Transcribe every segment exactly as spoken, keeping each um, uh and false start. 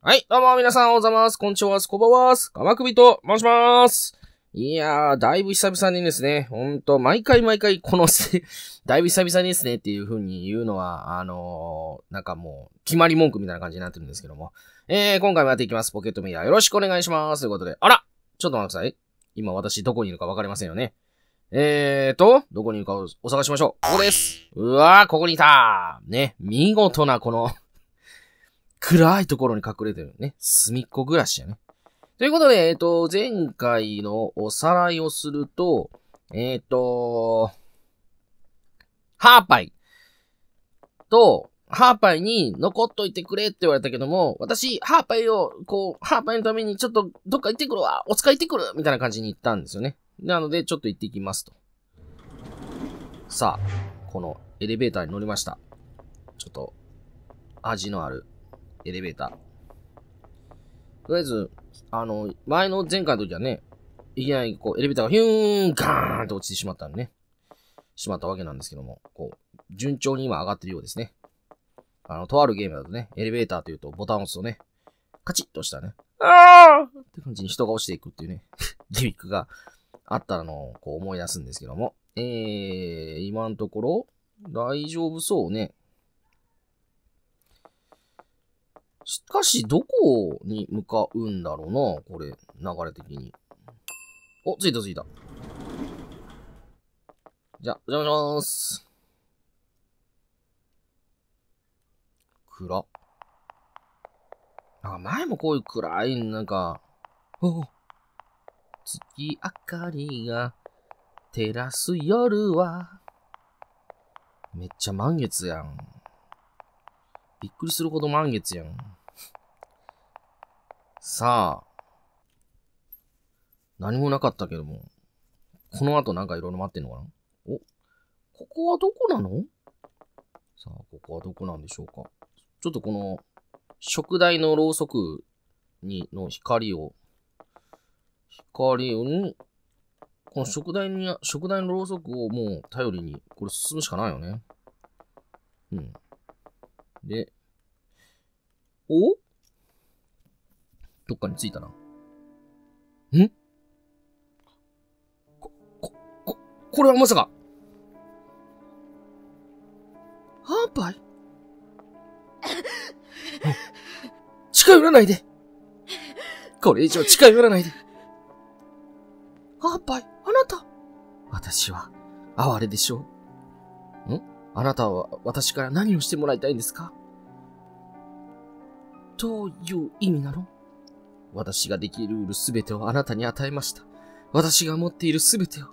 はい、どうも皆さんおはようございます。こんにちは、こんばんは、かまくびと申します。いやー、だいぶ久々にですね、ほんと、毎回毎回このせ、だいぶ久々にですねっていう風に言うのは、あのー、なんかもう、決まり文句みたいな感じになってるんですけども。えー、今回もやっていきます。ポケットメディアよろしくお願いします。ということで、あらちょっと待ってください。今私どこにいるかわかりませんよね。えーと、どこにいるかをお探ししましょう。ここです。うわー、ここにいたー。ね、見事なこの、暗いところに隠れてるね。隅っこ暮らしやね。ということで、えっと、前回のおさらいをすると、えっと、ハーパイと、ハーパイに残っといてくれって言われたけども、私、ハーパイを、こう、ハーパイのためにちょっとどっか行ってくるわ、お使い行ってくるみたいな感じに言ったんですよね。なので、ちょっと行ってきますと。さあ、このエレベーターに乗りました。ちょっと、味のあるエレベーター。とりあえず、あの、前の前回の時はね、いきなりこう、エレベーターがヒューン、ガーンと落ちてしまったんでね。しまったわけなんですけども、こう、順調に今上がってるようですね。あの、とあるゲームだとね、エレベーターというとボタンを押すとね、カチッとしたね、あーって感じに人が落ちていくっていうね、ギミックがあったのをこう思い出すんですけども、えー、今のところ、大丈夫そうね。しかし、どこに向かうんだろうな、これ、流れ的に。お、着いた着いた。じゃあ、お邪魔します。暗。なんか前もこういう暗い、なんか、お月明かりが照らす夜は、めっちゃ満月やん。びっくりするほど満月やん。さあ、何もなかったけども、この後なんかいろいろ待ってんのかな？お、ここはどこなの？さあ、ここはどこなんでしょうか。ちょっとこの、食台のろうそくに、の光を、光を、この食台に、食台のろうそくをもう頼りに、これ進むしかないよね。うん。で、お？どっかに着いたな。ん？こ、こ、こ、これはまさか。ハーパイ？近寄らないで。これ以上近寄らないで。ハーパイ、あなた。私は、哀れでしょう。ん？あなたは私から何をしてもらいたいんですか？どういう意味なの？私ができるすべてをあなたに与えました。私が持っているすべてを。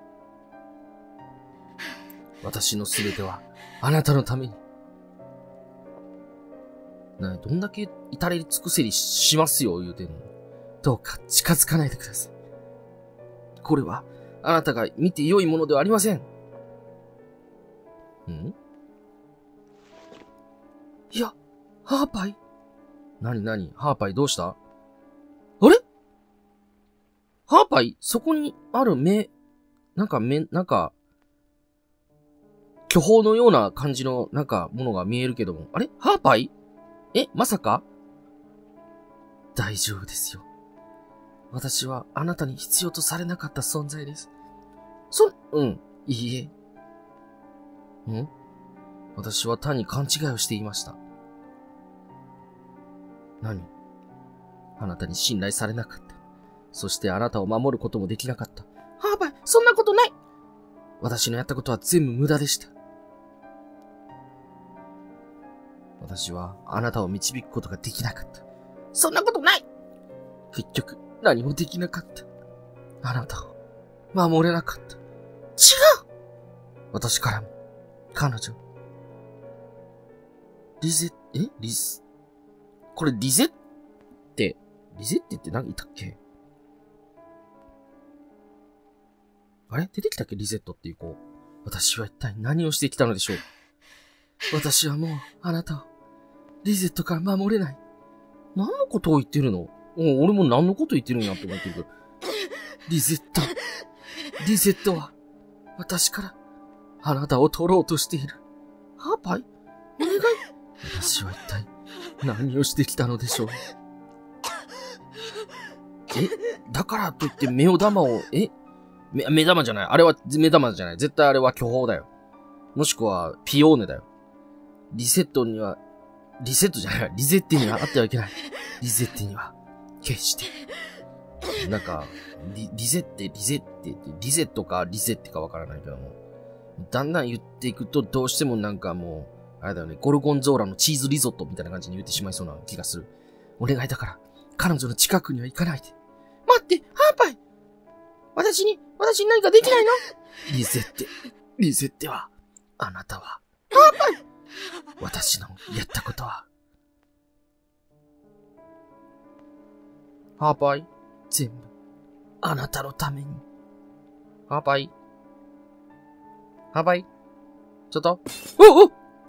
私のすべてはあなたのために。な、どんだけ至れり尽くせりしますよ、言うてんの。どうか近づかないでください。これはあなたが見て良いものではありません。ん？いや、ハーパイ？なになに？ハーパイどうした？あれ？ハーパイ？そこにある目、なんか目、なんか、巨峰のような感じの、なんか、ものが見えるけども。あれ？ハーパイ？え？まさか？大丈夫ですよ。私はあなたに必要とされなかった存在です。そ、うん、いいえ。ん？私は単に勘違いをしていました。何？あなたに信頼されなかった。そしてあなたを守ることもできなかった。ハーパイ、そんなことない！私のやったことは全部無駄でした。私はあなたを導くことができなかった。そんなことない！結局、何もできなかった。あなたを守れなかった。違う！私からも、彼女。リゼ、えリゼ、これリゼって、リゼってって何いたっけ？あれ出てきたっけリゼットっていう子。私は一体何をしてきたのでしょう？私はもう、あなたを、リゼットから守れない。何のことを言ってるの？俺も何のこと言ってるんやって思ってるけど。リゼット。リゼットは、私から、あなたを取ろうとしている。ハーパイ？お願い。私は一体、何をしてきたのでしょう？ えだからといって目を玉を、え目、目玉じゃない。あれは目玉じゃない。絶対あれは巨峰だよ。もしくはピオーネだよ。リセットには、リセットじゃない。リゼッテにはあってはいけない。リゼッテには、決して。なんか、リ、リゼッテ、リゼッテ、リゼットかリゼッテかわからないけども。だんだん言っていくとどうしてもなんかもう、あれだよね、ゴルゴンゾーラのチーズリゾットみたいな感じに言ってしまいそうな気がする。お願いだから、彼女の近くには行かないで。待って、ハーパイ私に、私に何かできないのリゼッテ、リゼッテは、あなたは、ハーパイ私のやったことは、ハーパイ全部、あなたのために。ハーパイハーパイちょっとおお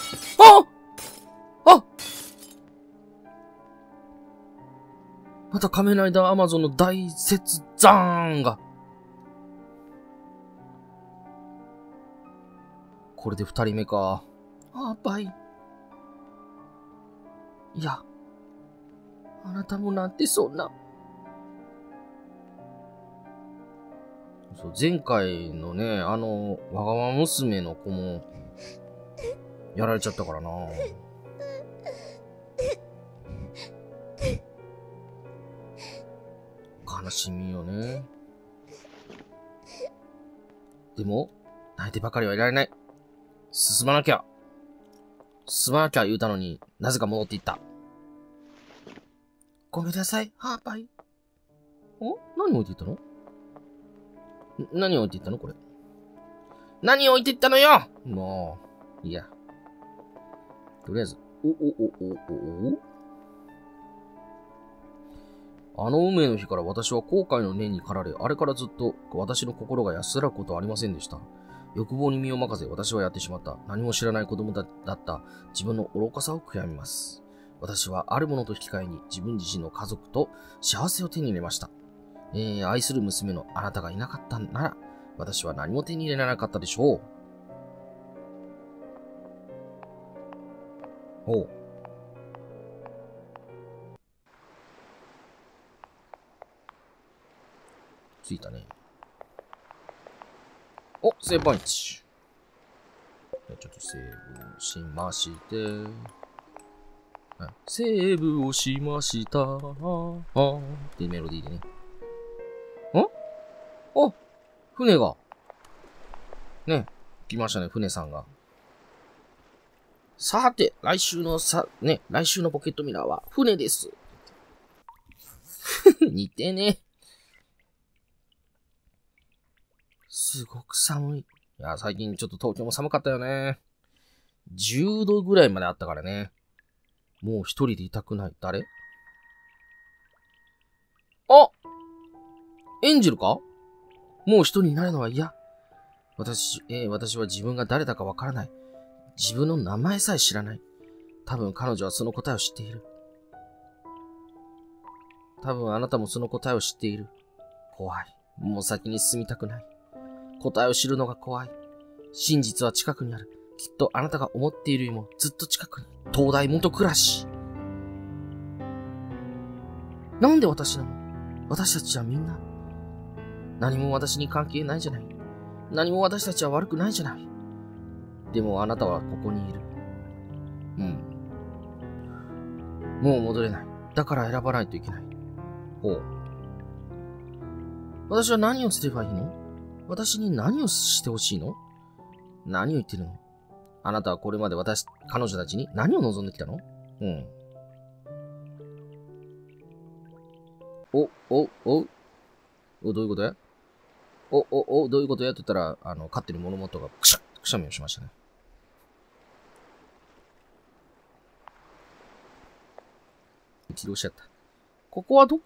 ああまた仮面ライダーアマゾンの大雪山が。これで二人目か。ハーパイ。いや、あなたもなんてそんな。そう、前回のね、あの、わがまま娘の子も、やられちゃったからな。悲しみよね。でも、泣いてばかりはいられない。進まなきゃ。進まなきゃ言うたのになぜか戻っていった。ごめんなさい、ハーパイ。お何置いていったの何置いていったのこれ。何置いていったのよもう、いや。とりあえず、お、お、お、お、お、おあの運命の日から私は後悔の念に駆られ、あれからずっと私の心が安らぐことはありませんでした。欲望に身を任せ、私はやってしまった。何も知らない子供だった自分の愚かさを悔やみます。私はあるものと引き換えに自分自身の家族と幸せを手に入れました。えー、愛する娘のあなたがいなかったなら、私は何も手に入れられなかったでしょう。おう。ついたね。お、セーブポイント。じゃあちょっとセーブしまして。セーブをしました。ああ。ってメロディーでね。んあ、船が。ね、来ましたね、船さんが。さて、来週のさ、ね、来週のポケットミラーは船です。似てね。すごく寒い。いや、最近ちょっと東京も寒かったよね。じゅうどぐらいまであったからね。もう一人でいたくない。誰？あ！エンジェルか？もう一人になるのは嫌。私、えー、私は自分が誰だかわからない。自分の名前さえ知らない。多分彼女はその答えを知っている。多分あなたもその答えを知っている。怖い。もう先に進みたくない。答えを知るのが怖い。真実は近くにある。きっとあなたが思っているよりもずっと近くに。東大元暮らし。なんで私なの？私たちはみんな。何も私に関係ないじゃない。何も私たちは悪くないじゃない。でもあなたはここにいる。うん。もう戻れない。だから選ばないといけない。ほう。私は何をすればいいの？私に何をしてほしいの？何を言ってるの？あなたはこれまで私、彼女たちに何を望んできたの？うん。お、お、お、お、どういうことや？お、お、お、どういうことやって言ったら、あの、飼ってる物元がくしゃ、くしゃみをしましたね。起動しちゃった。ここはどこ？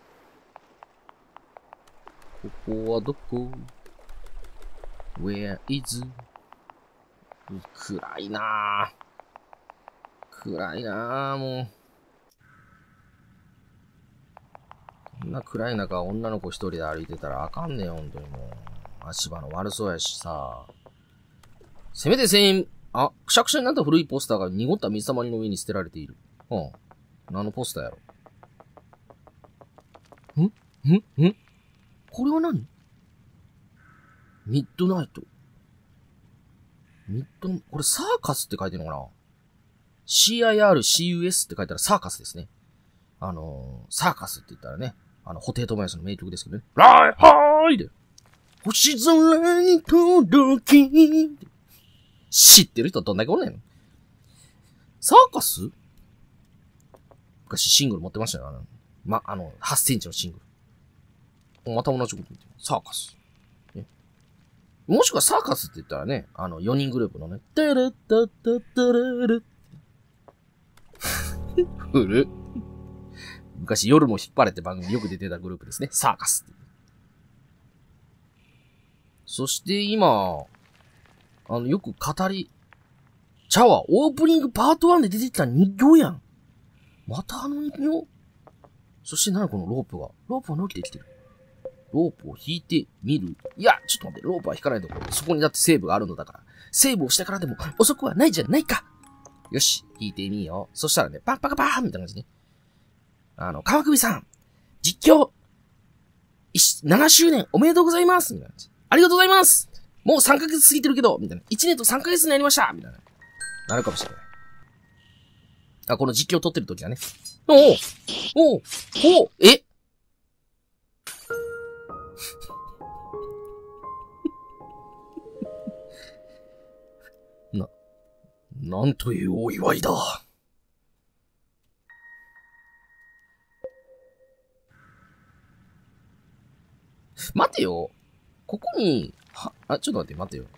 ここはどこ？ Where is? 暗いなぁ。暗いなぁ、もう。こんな暗い中、女の子一人で歩いてたらあかんねん、ほんとにもう。足場の悪そうやしさ。せめて千円、あ、くしゃくしゃになった古いポスターが濁った水たまりの上に捨てられている。うん。何のポスターやろ。んんんこれは何？ミッドナイト。ミッド、これサーカスって書いてるのかな？ シーアイアールシーユーエス って書いたらサーカスですね。あのー、サーカスって言ったらね、あの、布袋寅泰の名曲ですけどね。ライハイで、星空に届き、知ってる人どんだけおんねんの？サーカス？昔シングル持ってましたよ。あの、ま、あの、はちセンチのシングル。また同じこと言ってる。サーカス。ね。もしくはサーカスって言ったらね、あの、よにんグループのね、タラッタッタッタララ古昔夜も引っ張れって番組よく出てたグループですね。サーカス。そして今、あの、よく語り、ちゃうわ、オープニングパートワンで出てきた人形やん。またあの人形？そして何このロープが。ロープは伸びてきてる。ロープを引いてみる。いや、ちょっと待って、ロープは引かないところ。そこにだってセーブがあるのだから。セーブをしたからでも遅くはないじゃないか。よし、引いてみよう。そしたらね、パンパカパーンみたいな感じね。あの、川首さん、実況、ななしゅうねんおめでとうございますみたいな感じ。ありがとうございますもうさんかげつ過ぎてるけどみたいな。いちねんとさんかげつになりましたみたいな。なるかもしれない。あ、この実況を撮ってる時はね。おおおおおえな、なんというお祝いだ。待てよ。ここに、は、あ、ちょっと待って、待てよ。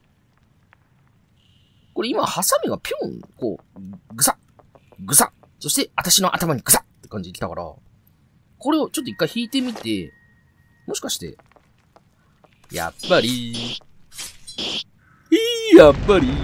これ今、ハサミがピョン、こう、ぐさ、ぐさ。そして、私の頭にぐさって感じで来たから、これをちょっと一回引いてみて、もしかして、やっぱり、やっぱり、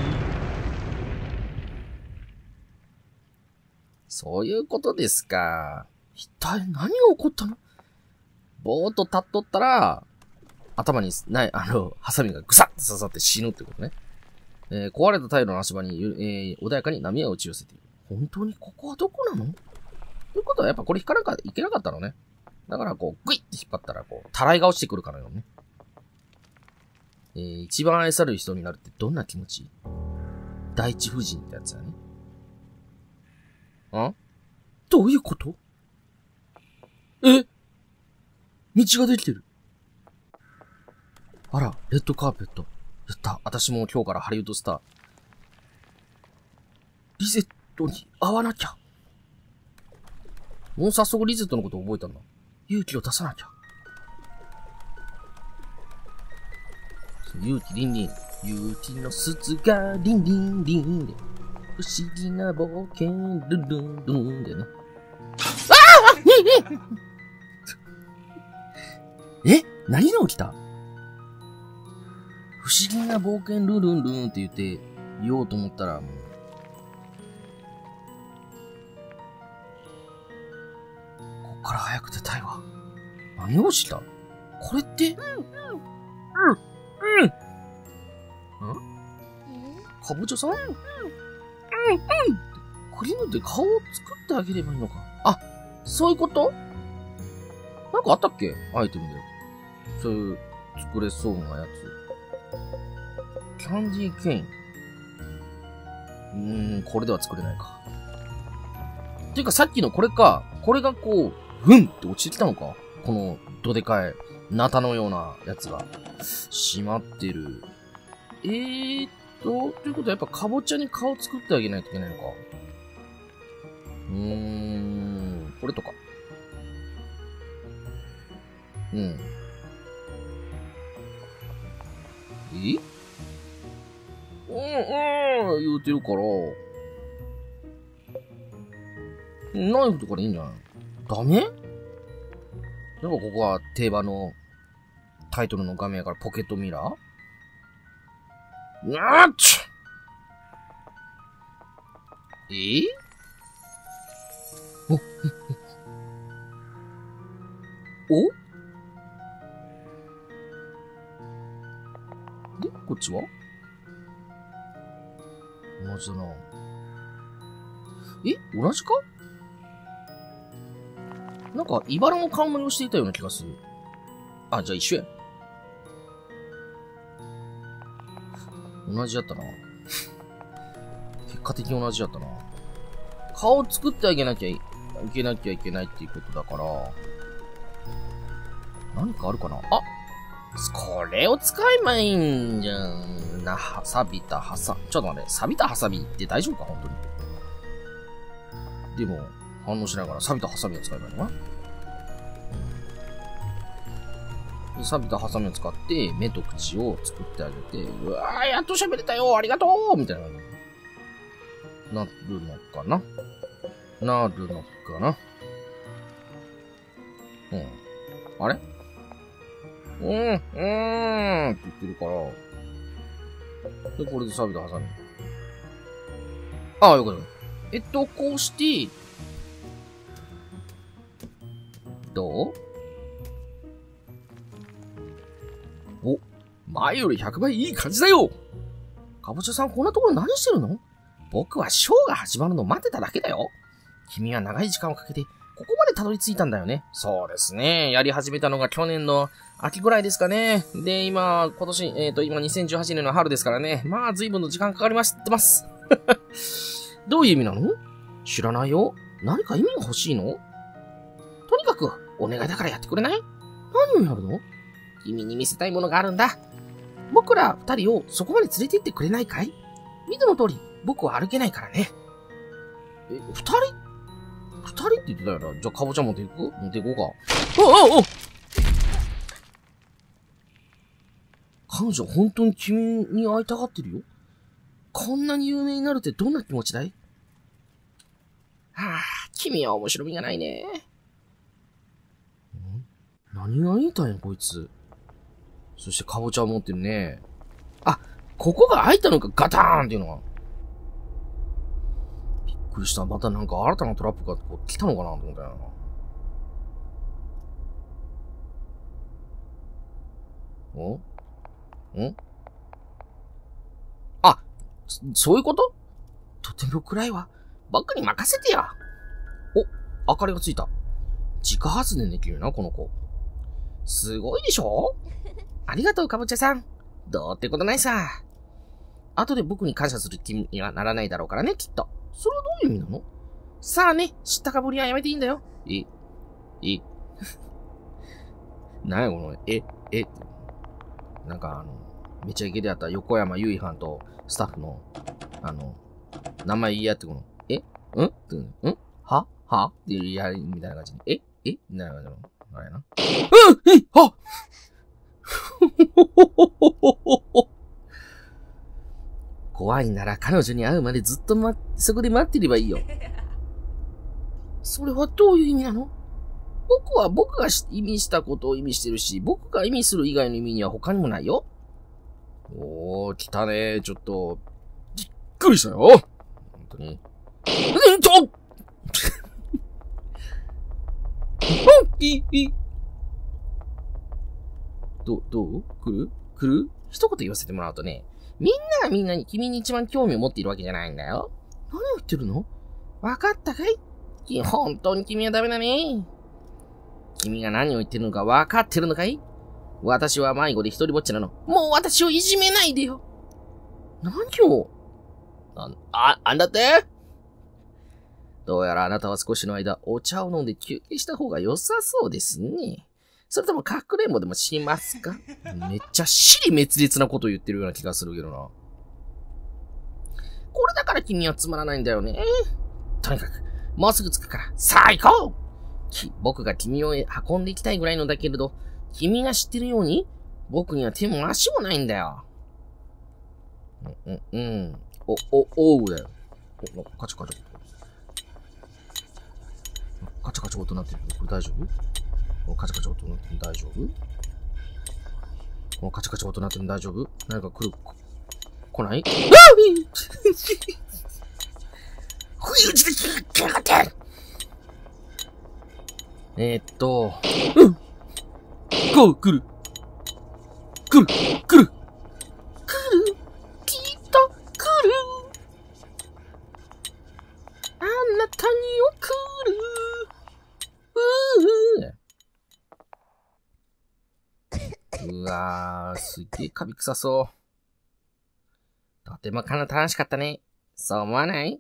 そういうことですか。一体何が起こったの？ぼーっと立っとったら、頭にない、あの、ハサミがぐさって刺さって死ぬってことね。えー、壊れたタイルの足場に、えー、穏やかに波が打ち寄せている。本当にここはどこなの？ということはやっぱこれ引かなきゃいけなかったのね。だからこう、グイッて引っ張ったら、こう、たらいが落ちてくるからよね。えー、一番愛される人になるってどんな気持ち？第一夫人ってやつだね。ん？どういうこと？え？道ができてる。あら、レッドカーペット。やった。私も今日からハリウッドスター。リゼットに会わなきゃ。もう早速リゼットのこと覚えたんだ。勇気を出さなきゃ。勇気リンリン。勇気の鈴がリンリンリンで。不思議な冒険、ルンルンルンでね。ああえ何が起きた？不思議な冒険ルンルンルンって言って言おうと思ったらもう。こっから早く出たいわ。何をした？これって、うん、うん、うん、うん。ん？かぼちゃさん？うん、うん、うん。クリームで顔を作ってあげればいいのか。あ、そういうこと？なんかあったっけ？アイテムで。そういう作れそうなやつ。キャンディーケイン。うーん、これでは作れないか。ていうかさっきのこれか。これがこう、ふんって落ちてきたのか。このどでかい、ナタのようなやつが。閉まってる。えーっと、ということはやっぱかぼちゃに顔作ってあげないといけないのか。うーん、これとか。うん。えうん、うん、言うてるから、ナイフとかでいいんじゃないの？ダメ？やっぱここは定番のタイトルの画面やからポケットミラー？なっちえお、おで、こっちは同じだな。え同じか？ なんか、茨の冠をしていたような気がする。あ、じゃあ一緒や。同じやったな。結果的に同じやったな。顔作ってあげなきゃいけなきゃいけないっていうことだから、何かあるかなあ、これを使えばいいんじゃん。な、錆びたハサ、ちょっと待って、錆びたハサミって大丈夫か本当に。でも、反応しながら錆びたハサミを使えばいいのかな。錆びたハサミを使って、目と口を作ってあげて、うわー、やっと喋れたよありがとうみたいな。なるのかななるのかなうん。あれうん、うーんって言ってるから。で、これで錆びたハサミ。ああ、よかった。えっと、こうして、どうお、前よりひゃくばいいい感じだよ。かぼちゃさん、こんなところ何してるの？僕はショーが始まるのを待ってただけだよ。君は長い時間をかけて、ここまでたどり着いたんだよね。そうですね。やり始めたのが去年の秋ぐらいですかね。で、今、今年、えっと、今にせんじゅうはちねんの春ですからね。まあ、随分の時間かかりましてます。どういう意味なの？知らないよ。何か意味が欲しいの？とにかく、お願いだからやってくれない？何をやるの？君に見せたいものがあるんだ。僕ら二人をそこまで連れて行ってくれないかい？見ての通り、僕は歩けないからね。え、二人二人って言ってたよな。じゃあ、かぼちゃ持っていく？持っていこうか。あああ彼女、本当に君に会いたがってるよ。こんなに有名になるってどんな気持ちだい？はあ、君は面白みがないね。ん？何が言いたいのこいつ。そして、かぼちゃを持ってるね。あ、ここが開いたのか、ガターンっていうのが。びっくりした。またなんか新たなトラップがこう来たのかなと思ったよな。おんあ、そ、そういうこと？とても暗いわ。僕に任せてよ。お、明かりがついた。自家発電できるな、この子。すごいでしょ？ありがとう、かぼちゃさん。どうってことないさ。後で僕に感謝する気にはならないだろうからね、きっと。それはどういう意味なの？さあね、知ったかぶりはやめていいんだよ。え、え。なんやこの、え、え。なんかあの、めちゃイケであった横山由依はんとスタッフの、あの、名前言い合ってこの、えんって、んははっていうやりみたいな感じで、ええみたいな感じの、あれやな。うんえは怖いなら彼女に会うまでずっとま、そこで待ってればいいよ。それはどういう意味なの？僕は僕が意味したことを意味してるし、僕が意味する以外の意味には他にもないよ。おー、来たね。ちょっと、びっくりしたよ。本当に。うんといい。ど、どう来る来る一言言わせてもらうとね、みんながみんなに君に一番興味を持っているわけじゃないんだよ。何を言ってるの？わかったかい？本当に君はダメだね。君が何を言ってるのかわかってるのかい？私は迷子で一人ぼっちなの。もう私をいじめないでよ。何を？あ、あ、あんだって？どうやらあなたは少しの間、お茶を飲んで休憩した方が良さそうですね。それともかくれんぼでもしますか？めっちゃ尻滅裂なことを言ってるような気がするけどな。これだから君はつまらないんだよね。とにかく、もうすぐ着くから、さあ行こう！き僕が君を運んでいきたいぐらいのだけれど、君が知ってるように、僕には手も足もないんだよ。うん、うん、うん。お、お、おうだよ。お、カチャカチャ。カチャカチャ音鳴ってるけど、これ大丈夫？このカチャカチャ音鳴ってるの大丈夫？このカチャカチャ音鳴ってるの大丈夫？何か来る、来ない？あ不意打ちで来やがって！えー、っと、うん！こう、来る！来る！来る！来る！きっと来る！あなたに送る！ううわー、すっげえカビ臭そう。とてもかな楽しかったね。そう思わない？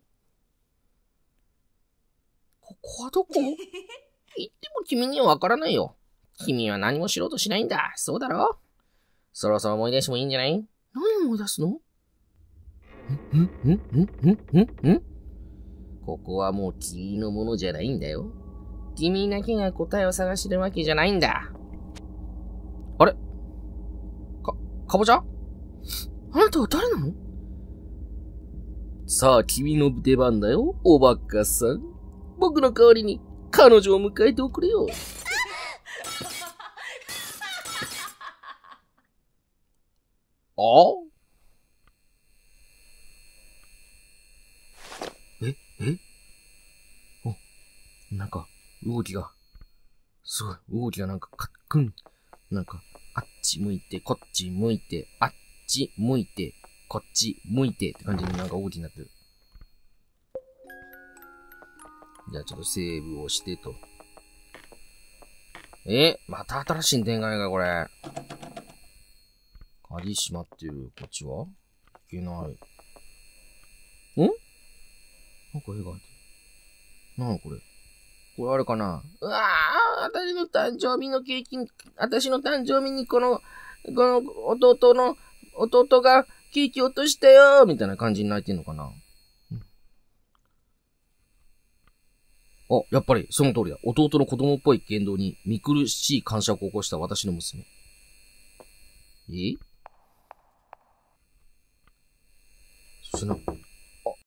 ここはどこ？言っても君にはわからないよ。君は何も知ろうとしないんだ。そうだろ？そろそろ思い出してもいいんじゃない？何思い出すの？んんんんんんんここはもう君のものじゃないんだよ。君だけが答えを探してるわけじゃないんだ。あれ？か、かぼちゃ？あなたは誰なの？さあ、君の出番だよ、おバカさん。僕の代わりに彼女を迎えておくれよ。あ？え、え？お、なんか、動きが、すごい、動きがなんか、カックン。なんか、あっち向いて、こっち向いて、あっち向いて、こっち向いてって感じになんか動きになってる。じゃあちょっとセーブをしてと。え？また新しい展開か、これ。鍵閉まってる。こっちはいけない。ん？なんか絵が入ってる。なにこれ。これあれかな？うわぁ、私の誕生日のケーキ、私の誕生日にこの、この弟の、弟がケーキ落としたよみたいな感じに泣いてんのかな？あ、やっぱり、その通りだ。弟の子供っぽい言動に見苦しい感触を起こした私の娘。え？そしてな、